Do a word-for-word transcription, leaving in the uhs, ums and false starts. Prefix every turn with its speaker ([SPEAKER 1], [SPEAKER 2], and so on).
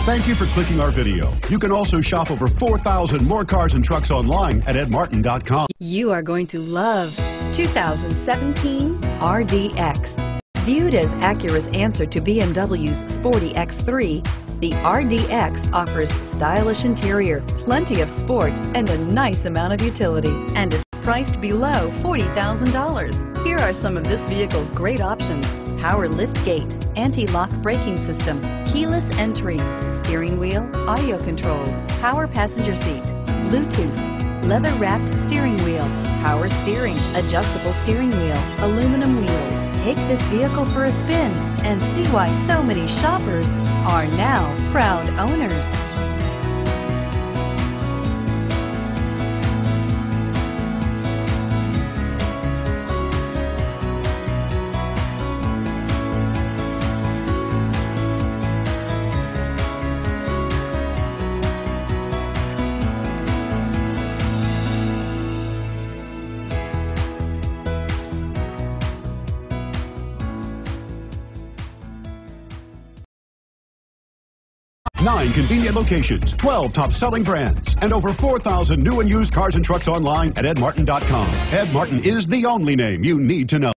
[SPEAKER 1] Thank you for clicking our video. You can also shop over four thousand more cars and trucks online at ed martin dot com.
[SPEAKER 2] You are going to love two thousand seventeen R D X. Viewed as Acura's answer to B M W's sporty X three, the R D X offers stylish interior, plenty of sport, and a nice amount of utility, and is priced below forty thousand dollars. Here are some of this vehicle's great options: power lift gate, anti-lock braking system, keyless entry, steering wheel audio controls, power passenger seat, Bluetooth, leather-wrapped steering wheel, power steering, adjustable steering wheel, aluminum wheels. Take this vehicle for a spin and see why so many shoppers are now proud owners.
[SPEAKER 1] Nine convenient locations, twelve top-selling brands, and over four thousand new and used cars and trucks online at ed martin dot com. Ed Martin is the only name you need to know.